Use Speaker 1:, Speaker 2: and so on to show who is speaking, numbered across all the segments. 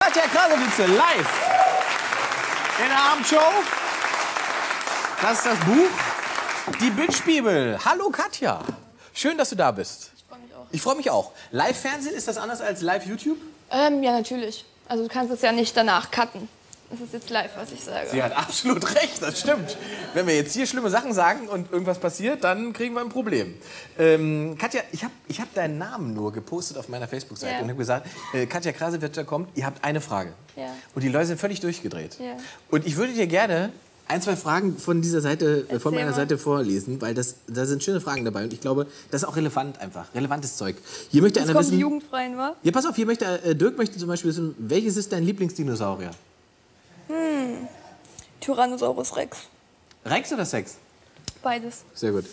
Speaker 1: Katja Krasowitz live in der Abendshow. Das ist das Buch Die Bitch-Bibel. Hallo Katja, schön, dass du da bist.
Speaker 2: Ich freue mich auch.
Speaker 1: Ich freue mich auch. Live-Fernsehen, ist das anders als Live-YouTube?
Speaker 2: Ja, natürlich. Also du kannst es ja nicht danach cutten. Das ist jetzt live, was ich sage.
Speaker 1: Sie hat absolut recht, das stimmt. Wenn wir jetzt hier schlimme Sachen sagen und irgendwas passiert, dann kriegen wir ein Problem. Katja, ich hab deinen Namen nur gepostet auf meiner Facebook-Seite und habe gesagt, Katja Krasowitz kommt, ihr habt eine Frage.
Speaker 2: Ja.
Speaker 1: Und die Leute sind völlig durchgedreht.
Speaker 2: Ja.
Speaker 1: Und ich würde dir gerne ein, zwei Fragen von dieser Seite, von meiner Seite vorlesen, weil da sind schöne Fragen dabei und ich glaube, das ist auch relevant einfach, relevantes Zeug. Hier möchte einer wissen,
Speaker 2: die Jugendfreien, wa?
Speaker 1: Ja, pass auf, hier möchte Dirk möchte zum Beispiel wissen, welches ist dein Lieblingsdinosaurier?
Speaker 2: Tyrannosaurus Rex.
Speaker 1: Rex oder Sex?
Speaker 2: Beides.
Speaker 1: Sehr gut.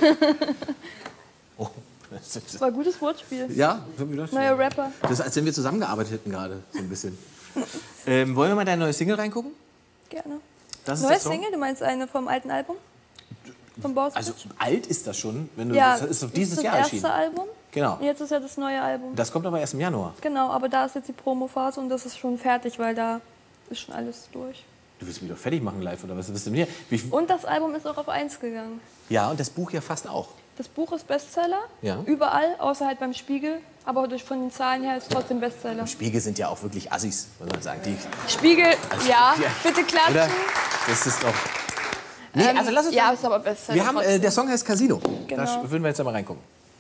Speaker 1: Oh,
Speaker 2: Das war ein gutes Wortspiel.
Speaker 1: ja, hab ich gedacht.
Speaker 2: Neuer Rapper.
Speaker 1: Das ist, als wenn wir zusammengearbeitet hätten gerade, so ein bisschen. Wollen wir mal deine neue Single reingucken?
Speaker 2: Gerne.
Speaker 1: Das ist
Speaker 2: Neue
Speaker 1: der Song?
Speaker 2: Single? Du meinst eine vom alten Album? Vom Boss?
Speaker 1: Also alt ist das schon, wenn du
Speaker 2: ja,
Speaker 1: das ist auf dieses
Speaker 2: das
Speaker 1: Jahr
Speaker 2: erste
Speaker 1: erschienen.
Speaker 2: Album.
Speaker 1: Genau.
Speaker 2: Und jetzt ist ja das neue Album.
Speaker 1: Das kommt aber erst im Januar.
Speaker 2: Genau, aber da ist jetzt die Promophase und das ist schon fertig, weil da ist schon alles durch.
Speaker 1: Du willst mich doch fertig machen live, oder was willst du mir?
Speaker 2: Und das Album ist auch auf 1 gegangen.
Speaker 1: Ja, und das Buch ja fast auch.
Speaker 2: Das Buch ist Bestseller,
Speaker 1: Ja.
Speaker 2: überall, außer halt beim Spiegel. Aber von den Zahlen her ist es trotzdem Bestseller.
Speaker 1: Spiegel sind ja auch wirklich Assis, muss man sagen. Die,
Speaker 2: Spiegel, ja, bitte klatschen.
Speaker 1: oder? Das ist doch... Nee, also lass uns
Speaker 2: ja,
Speaker 1: mal-
Speaker 2: ist aber Bestseller.
Speaker 1: Wir haben,
Speaker 2: trotzdem.
Speaker 1: der Song heißt Casino. Da
Speaker 2: Genau.
Speaker 1: würden wir jetzt einmal reingucken.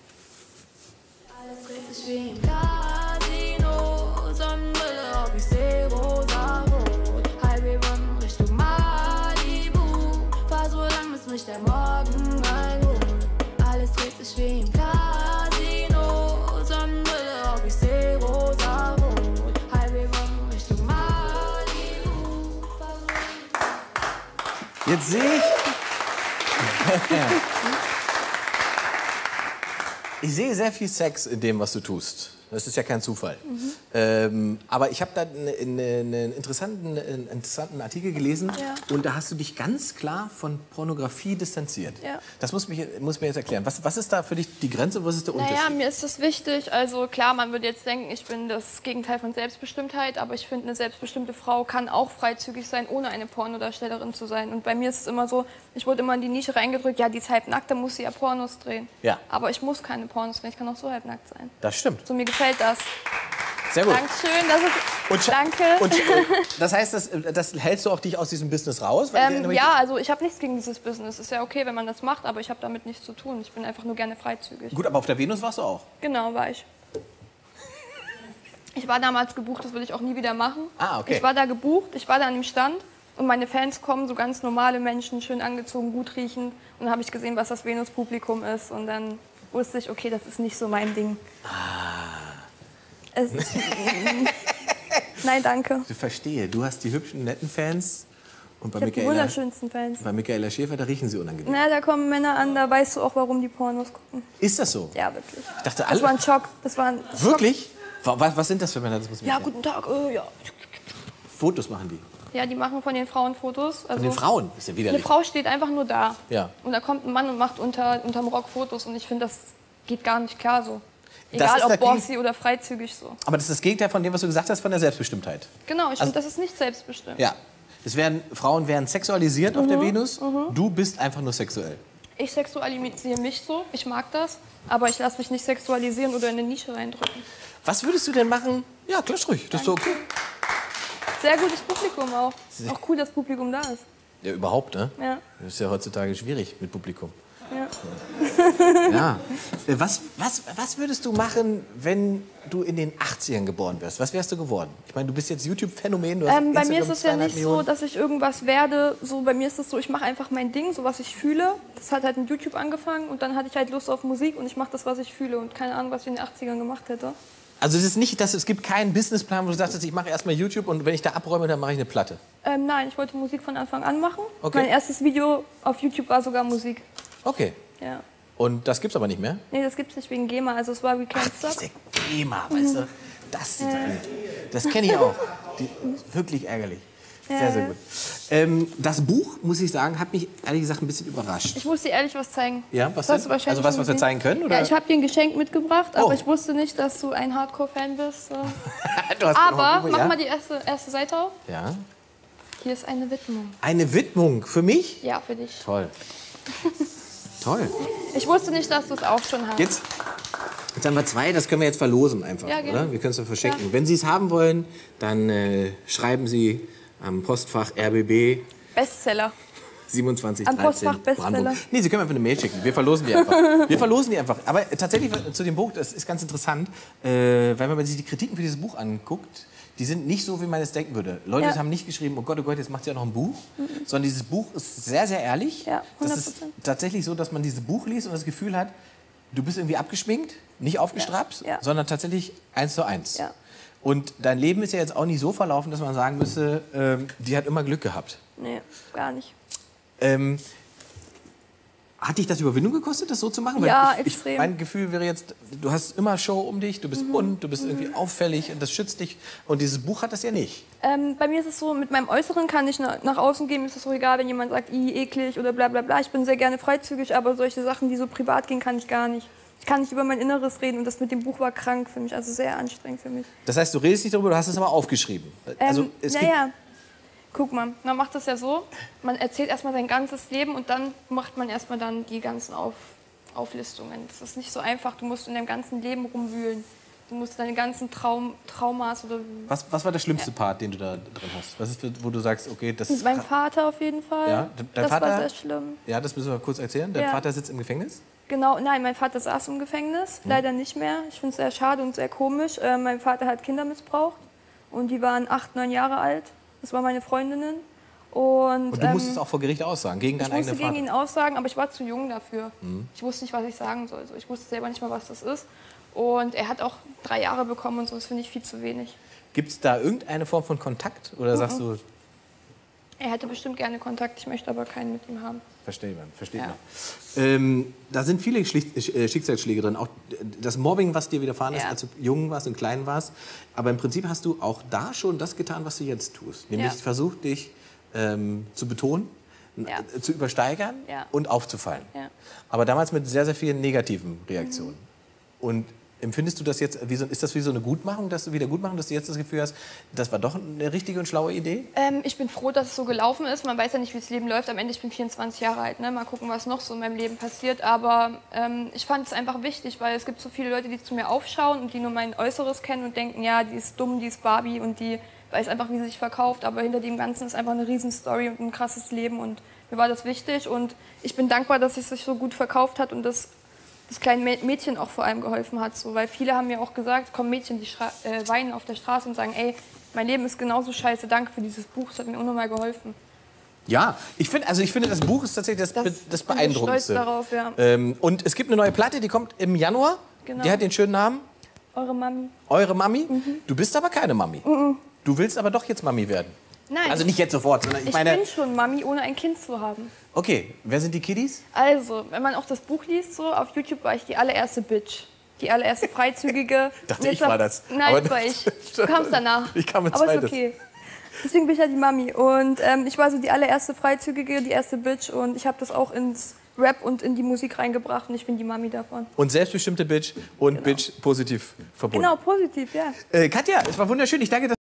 Speaker 3: Alles dreht sich wie im Casino, Sonnenbrille auf, ich seh rosa-rot. Highway-Run Richtung Malibu, fahr so lang, bis mich der Morgen einholt. Alles dreht sich wie im Casino, Sonnenbrille auf, ich seh rosa-rot. Highway-Run Richtung Malibu, fahr so lang.
Speaker 1: Jetzt sehe ich... Ich sehe sehr viel Sex in dem, was du tust. Das ist ja kein Zufall. Aber ich habe da einen interessanten Artikel gelesen
Speaker 2: Ja.
Speaker 1: und da hast du dich ganz klar von Pornografie distanziert.
Speaker 2: Ja.
Speaker 1: Das muss mir jetzt erklären. Was ist da für dich die Grenze? Was ist der Unterschied?
Speaker 2: Naja, mir ist das wichtig. Also klar, man würde jetzt denken, ich bin das Gegenteil von Selbstbestimmtheit, aber ich finde, eine selbstbestimmte Frau kann auch freizügig sein, ohne eine Pornodarstellerin zu sein. Und bei mir ist es immer so, ich wurde immer in die Nische reingedrückt, ja, die ist halbnackt, dann muss sie ja Pornos drehen.
Speaker 1: Ja.
Speaker 2: Aber ich muss keine Pornos drehen, ich kann auch so halbnackt sein.
Speaker 1: Das stimmt.
Speaker 2: So, mir gefällt das.
Speaker 1: Sehr gut.
Speaker 2: Dankeschön, das ist,
Speaker 1: Und
Speaker 2: danke.
Speaker 1: Und das heißt, das hältst du auch dich aus diesem Business raus? Weil
Speaker 2: Ja, also ich habe nichts gegen dieses Business. Ist ja okay, wenn man das macht, aber ich habe damit nichts zu tun. Ich bin einfach nur gerne freizügig.
Speaker 1: Gut, aber auf der Venus warst du auch.
Speaker 2: Genau, war ich. Ich war damals gebucht, das will ich auch nie wieder machen.
Speaker 1: Ah, okay.
Speaker 2: Ich war da gebucht, ich war da an dem Stand und meine Fans kommen, so ganz normale Menschen, schön angezogen, gut riechend. Und dann habe ich gesehen, was das Venus-Publikum ist und dann wusste ich, okay, das ist nicht so mein Ding. Es ist, nein, danke.
Speaker 1: Ich verstehe. Du hast die hübschen, netten Fans und bei
Speaker 2: Ich habe die
Speaker 1: Michaela,
Speaker 2: wunderschönsten Fans.
Speaker 1: bei Michaela Schäfer, da riechen sie unangenehm.
Speaker 2: Na, da kommen Männer an, da weißt du auch, warum die Pornos gucken.
Speaker 1: Ist das so?
Speaker 2: Ja, wirklich.
Speaker 1: Ich dachte,
Speaker 2: Das
Speaker 1: alle...
Speaker 2: war ein Schock. Das war ein Schock.
Speaker 1: Wirklich? Was sind das für Männer? Das muss ich
Speaker 2: Ja,
Speaker 1: erklären.
Speaker 2: guten Tag. Ja.
Speaker 1: Fotos machen die.
Speaker 2: Ja, die machen von den Frauen Fotos. Also
Speaker 1: Von den Frauen? Ist ja
Speaker 2: eine
Speaker 1: widerlich.
Speaker 2: Frau steht einfach nur da.
Speaker 1: Ja.
Speaker 2: Und da kommt ein Mann und macht unterm Rock Fotos. Und ich finde, das geht gar nicht klar so.
Speaker 1: Das
Speaker 2: Egal
Speaker 1: ist
Speaker 2: ob
Speaker 1: dagegen-
Speaker 2: bossy oder freizügig so.
Speaker 1: Aber das ist das Gegenteil von dem, was du gesagt hast, von der Selbstbestimmtheit.
Speaker 2: Genau, ich
Speaker 1: Also-
Speaker 2: finde, das ist nicht selbstbestimmt.
Speaker 1: Ja. Frauen werden sexualisiert
Speaker 2: Mhm,
Speaker 1: auf der Venus. Du bist einfach nur sexuell.
Speaker 2: Ich sexualisiere mich so, ich mag das. Aber ich lasse mich nicht sexualisieren oder in eine Nische reindrücken.
Speaker 1: Was würdest du denn machen? Ja, klar, ruhig. Das ist so okay.
Speaker 2: Sehr gutes Publikum auch. Auch cool, dass Publikum da ist.
Speaker 1: Ja, überhaupt, ne?
Speaker 2: Ja.
Speaker 1: Das ist ja heutzutage schwierig mit Publikum.
Speaker 2: Ja.
Speaker 1: Ja. Was würdest du machen, wenn du in den 80ern geboren wärst? Was wärst du geworden? Ich meine, du bist jetzt YouTube-Phänomen. du hast
Speaker 2: Bei mir
Speaker 1: Instagram
Speaker 2: ist es ja
Speaker 1: 2,5
Speaker 2: nicht so,
Speaker 1: Millionen.
Speaker 2: dass ich irgendwas werde. So, bei mir ist es so, ich mache einfach mein Ding, so was ich fühle. Das hat halt mit YouTube angefangen und dann hatte ich halt Lust auf Musik und ich mache das, was ich fühle und keine Ahnung, was ich in den 80ern gemacht hätte.
Speaker 1: Also es ist nicht, es gibt keinen Businessplan, wo du sagst, ich mache erstmal YouTube und wenn ich da abräume, dann mache ich eine Platte.
Speaker 2: Nein, ich wollte Musik von Anfang an machen.
Speaker 1: Okay.
Speaker 2: Mein erstes Video auf YouTube war sogar Musik.
Speaker 1: Okay.
Speaker 2: Ja.
Speaker 1: Und das gibt's aber nicht mehr?
Speaker 2: Nee, das gibt's nicht wegen GEMA. Also es war We Can't Stop.
Speaker 1: Diese GEMA, weißt du? Das kenne ich auch. Wirklich ärgerlich. Sehr, sehr gut. Das Buch, muss ich sagen, hat mich ehrlich gesagt ein bisschen überrascht.
Speaker 2: Ich muss dir ehrlich was zeigen.
Speaker 1: Ja, was
Speaker 2: Das hast
Speaker 1: denn?
Speaker 2: du wahrscheinlich
Speaker 1: Also was
Speaker 2: schon
Speaker 1: wir
Speaker 2: gesehen.
Speaker 1: zeigen können? Oder?
Speaker 2: Ja, ich habe dir ein Geschenk mitgebracht,
Speaker 1: Oh.
Speaker 2: aber ich wusste nicht, dass du ein Hardcore-Fan bist.
Speaker 1: Du hast
Speaker 2: Aber
Speaker 1: ja?
Speaker 2: mach mal die erste Seite auf.
Speaker 1: Ja.
Speaker 2: Hier ist eine Widmung.
Speaker 1: Eine Widmung für mich?
Speaker 2: Ja, für dich.
Speaker 1: Toll. Toll.
Speaker 2: Ich wusste nicht, dass du es auch schon hast.
Speaker 1: Jetzt haben wir 2, das können wir jetzt verlosen einfach,
Speaker 2: Ja, gerne.
Speaker 1: oder? Wir können es ja verschenken.
Speaker 2: Ja.
Speaker 1: Wenn Sie es haben wollen, dann schreiben Sie am Postfach RBB
Speaker 2: Bestseller.
Speaker 1: 2713
Speaker 2: Am Postfach Bestseller.
Speaker 1: Brandenburg. Nee, Sie können einfach eine Mail schicken. Wir verlosen die einfach. Wir verlosen die einfach. Aber tatsächlich zu dem Buch, das ist ganz interessant, weil wenn man sich die Kritiken für dieses Buch anguckt, die sind nicht so, wie man es denken würde. Leute
Speaker 2: Ja.
Speaker 1: haben nicht geschrieben, oh Gott, jetzt macht sie ja noch ein Buch. Sondern dieses Buch ist sehr, sehr ehrlich.
Speaker 2: Ja, 100%.
Speaker 1: Das ist tatsächlich so, dass man dieses Buch liest und das Gefühl hat, du bist irgendwie abgeschminkt, nicht aufgestrapst,
Speaker 2: Ja.
Speaker 1: sondern tatsächlich 1:1.
Speaker 2: Ja.
Speaker 1: Und dein Leben ist ja jetzt auch nicht so verlaufen, dass man sagen müsste, die hat immer Glück gehabt.
Speaker 2: Nee, gar nicht.
Speaker 1: Hat dich das Überwindung gekostet, das so zu machen?
Speaker 2: Ja,
Speaker 1: Weil
Speaker 2: extrem.
Speaker 1: mein Gefühl wäre jetzt, du hast immer Show um dich, du bist bunt, du bist irgendwie auffällig und das schützt dich. Und dieses Buch hat das ja nicht.
Speaker 2: Bei mir ist es so, mit meinem Äußeren kann ich nach außen gehen, mir ist es so egal, wenn jemand sagt, eklig oder bla bla bla. Ich bin sehr gerne freizügig, aber solche Sachen, die so privat gehen, kann ich gar nicht. Ich kann nicht über mein Inneres reden und das mit dem Buch war krank für mich, also sehr anstrengend für mich.
Speaker 1: Das heißt, du redest nicht darüber, du hast es aber aufgeschrieben. Also, es gibt,
Speaker 2: naja, guck mal, man macht das ja so, man erzählt erstmal sein ganzes Leben und dann macht man erstmal dann die ganzen Auflistungen. Das ist nicht so einfach, du musst in deinem ganzen Leben rumwühlen. Du musst deine ganzen Traumas oder...
Speaker 1: was war der schlimmste Part, den du da drin hast? Was ist, wo du sagst, okay, das
Speaker 2: Mit
Speaker 1: ist...
Speaker 2: meinem Vater auf jeden Fall.
Speaker 1: Ja, dein
Speaker 2: das
Speaker 1: Vater-
Speaker 2: war sehr schlimm.
Speaker 1: Ja, das müssen wir kurz erzählen. Dein
Speaker 2: Ja.
Speaker 1: Vater sitzt im Gefängnis?
Speaker 2: Genau, nein, mein Vater saß im Gefängnis, leider nicht mehr. Ich finde es sehr schade und sehr komisch. Mein Vater hat Kinder missbraucht und die waren 8, 9 Jahre alt. Das waren meine Freundinnen. Und
Speaker 1: du musstest auch vor Gericht aussagen, gegen deinen
Speaker 2: ich musste
Speaker 1: eigenen
Speaker 2: gegen
Speaker 1: Vater.
Speaker 2: ihn aussagen, aber ich war zu jung dafür. Ich wusste nicht, was ich sagen soll. Also ich wusste selber nicht mal, was das ist. Und er hat auch 3 Jahre bekommen und so, das finde ich viel zu wenig.
Speaker 1: Gibt es da irgendeine Form von Kontakt? Oder sagst du,
Speaker 2: Er hätte bestimmt gerne Kontakt, ich möchte aber keinen mit ihm haben.
Speaker 1: verstehe
Speaker 2: Ja.
Speaker 1: man. Da sind viele Schicksalsschläge drin. Auch das Mobbing, was dir widerfahren ist,
Speaker 2: Ja.
Speaker 1: als du jung warst und klein warst. Aber im Prinzip hast du auch da schon das getan, was du jetzt tust. Nämlich
Speaker 2: Ja.
Speaker 1: versucht, dich zu betonen,
Speaker 2: Ja.
Speaker 1: zu übersteigern
Speaker 2: Ja.
Speaker 1: und aufzufallen.
Speaker 2: Ja.
Speaker 1: Aber damals mit sehr, sehr vielen negativen Reaktionen. Und empfindest du das jetzt, ist das wie so eine Gutmachung, dass du jetzt das Gefühl hast, das war doch eine richtige und schlaue Idee?
Speaker 2: Ich bin froh, dass es so gelaufen ist. Man weiß ja nicht, wie das Leben läuft. Am Ende, ich bin 24 Jahre alt. Ne? Mal gucken, was noch so in meinem Leben passiert. Aber ich fand es einfach wichtig, weil es gibt so viele Leute, die zu mir aufschauen und die nur mein Äußeres kennen und denken, ja, die ist dumm, die ist Barbie und die weiß einfach, wie sie sich verkauft. Aber hinter dem Ganzen ist einfach eine Riesenstory und ein krasses Leben. Und mir war das wichtig. Und ich bin dankbar, dass es sich so gut verkauft hat und das kleinen Mädchen auch vor allem geholfen hat. So, weil viele haben mir auch gesagt, kommen Mädchen, die weinen auf der Straße und sagen, ey, mein Leben ist genauso scheiße, danke für dieses Buch, es hat mir unnormal geholfen.
Speaker 1: Ja, ich finde, das Buch ist tatsächlich das
Speaker 2: bin ich
Speaker 1: Beeindruckendste.
Speaker 2: stolz darauf, ja.
Speaker 1: Und es gibt eine neue Platte, die kommt im Januar.
Speaker 2: Genau.
Speaker 1: Die hat den schönen Namen
Speaker 2: Eure Mami.
Speaker 1: Eure Mami. Du bist aber keine Mami. Du willst aber doch jetzt Mami werden.
Speaker 2: Nein,
Speaker 1: Also nicht jetzt sofort, sondern ich
Speaker 2: ich
Speaker 1: meine...
Speaker 2: bin schon Mami, ohne ein Kind zu haben.
Speaker 1: Okay, wer sind die Kiddies?
Speaker 2: Also, wenn man auch das Buch liest, so auf YouTube war ich die allererste Bitch. Die allererste Freizügige.
Speaker 1: Dachte,
Speaker 2: Und jetzt
Speaker 1: ich war das.
Speaker 2: Nein,
Speaker 1: Aber
Speaker 2: das war ich. Du kamst danach.
Speaker 1: Ich kam als
Speaker 2: Aber ist
Speaker 1: Zweites.
Speaker 2: okay. Deswegen bin ich ja die Mami. Und ich war so die allererste Freizügige, die erste Bitch. Und ich habe das auch ins Rap und in die Musik reingebracht. Und ich bin die Mami davon.
Speaker 1: Und selbstbestimmte Bitch und Bitch positiv verbunden.
Speaker 2: Genau, positiv, ja.
Speaker 1: Katja, es war wunderschön. Ich danke, dass